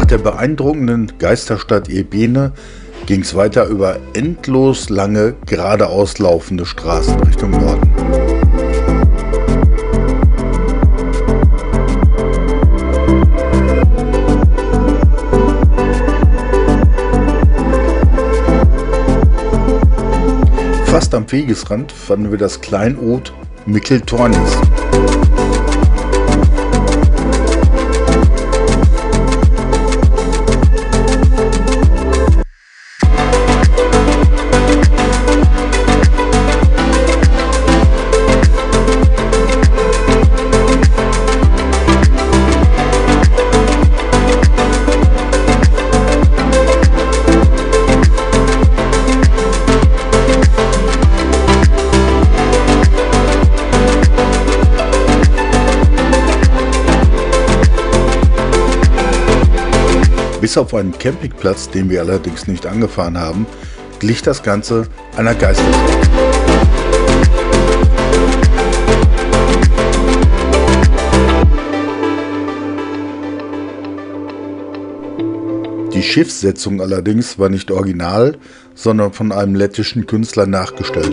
der beeindruckenden Geisterstadt Ebene ging es weiter über endlos lange, geradeaus laufende Straßen Richtung Norden. Fast am Wegesrand fanden wir das Kleinod Mikkeltornis. Bis auf einen Campingplatz, den wir allerdings nicht angefahren haben, glich das Ganze einer Geisterstadt. Die Schiffssetzung allerdings war nicht original, sondern von einem lettischen Künstler nachgestellt.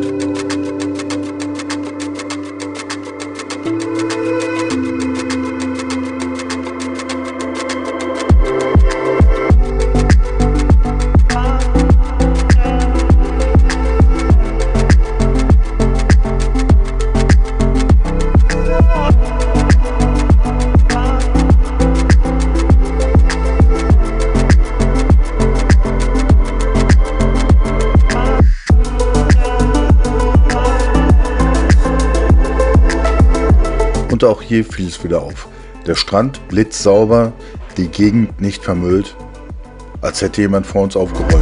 Und auch hier fiel es wieder auf. Der Strand blitzsauber, die Gegend nicht vermüllt, als hätte jemand vor uns aufgeräumt.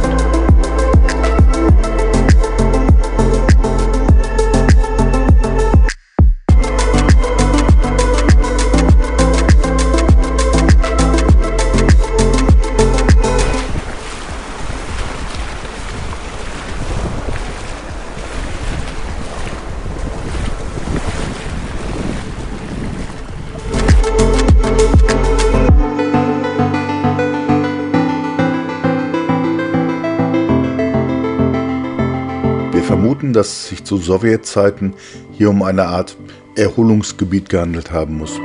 Wir vermuten, dass es sich zu Sowjetzeiten hier um eine Art Erholungsgebiet gehandelt haben muss.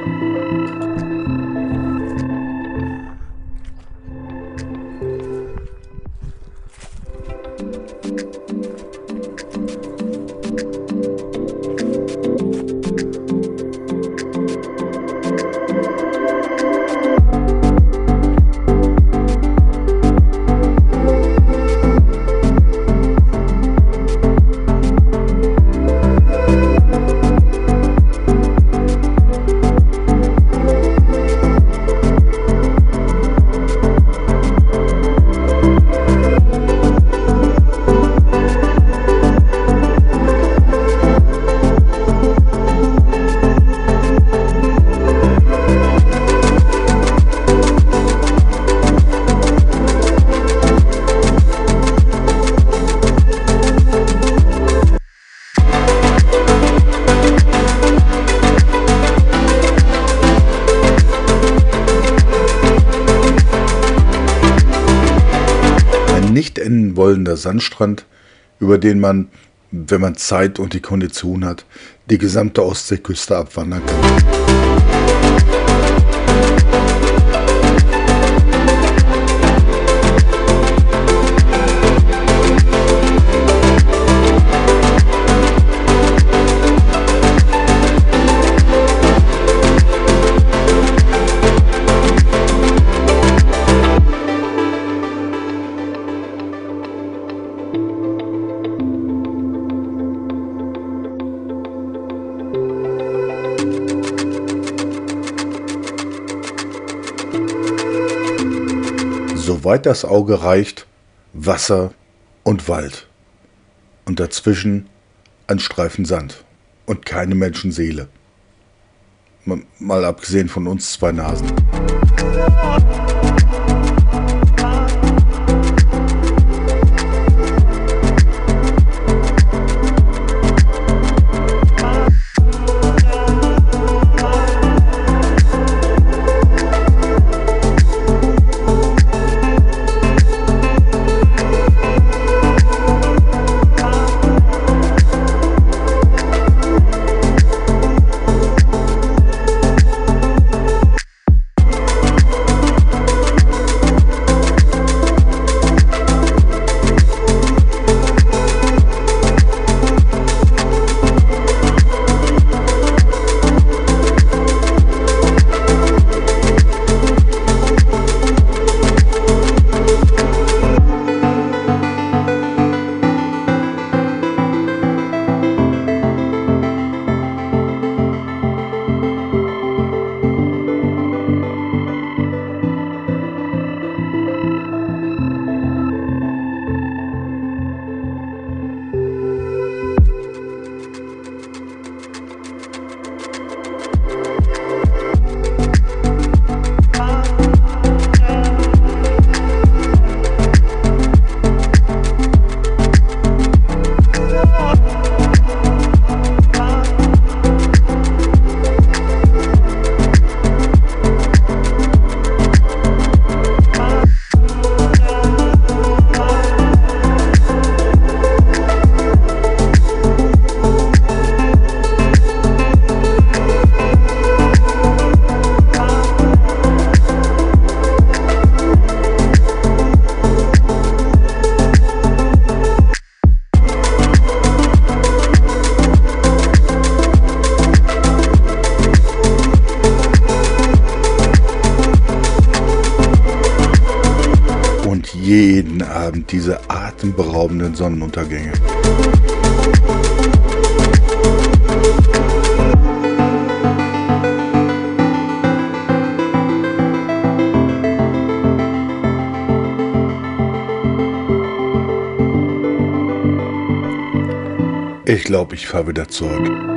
Nicht enden wollender Sandstrand, über den man, wenn man Zeit und die Kondition hat, die gesamte Ostseeküste abwandern kann. Soweit das Auge reicht, Wasser und Wald. Und dazwischen ein Streifen Sand und keine Menschenseele. Mal abgesehen von uns zwei Nasen. jeden Abend diese atemberaubenden Sonnenuntergänge. Ich glaube, ich fahre wieder zurück.